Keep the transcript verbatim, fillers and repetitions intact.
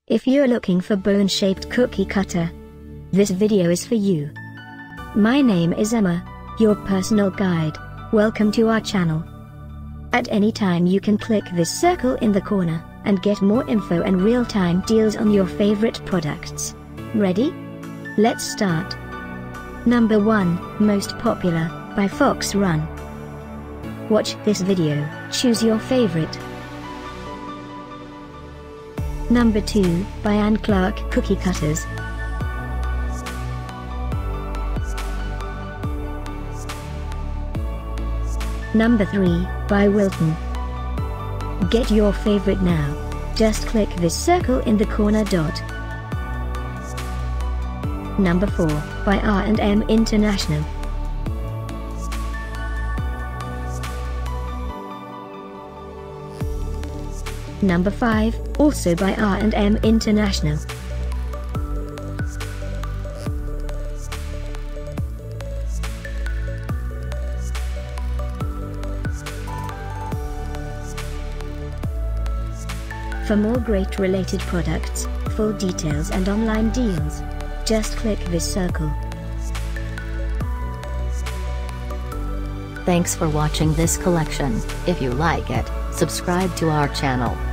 If you're looking for bone-shaped cookie cutter, this video is for you. My name is Emma, your personal guide. Welcome to our channel. At any time you can click this circle in the corner, and get more info and real-time deals on your favorite products. Ready? Let's start. Number one, Most Popular, by Fox Run. Watch this video, choose your favorite. Number two, by Ann Clark Cookie Cutters. Number three, by Wilton. Get your favorite now. Just click this circle in the corner dot. Number four, by R and M International. Number five, also by R and M International. For more great related products, full details and online deals, just click this circle. Thanks for watching this collection. If you like it, subscribe to our channel.